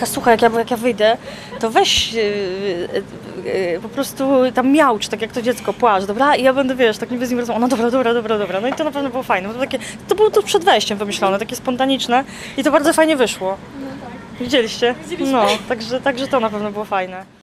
Agnieszka, słuchaj, jak ja wyjdę, to weź po prostu tam miaucz, tak jak to dziecko, płacz, dobra? I ja będę, wiesz, tak niby z nim rozmawiać. No dobra. No i to na pewno było fajne. To było tuż przed wejściem wymyślone, takie spontaniczne i to bardzo fajnie wyszło. Widzieliście? No, także to na pewno było fajne.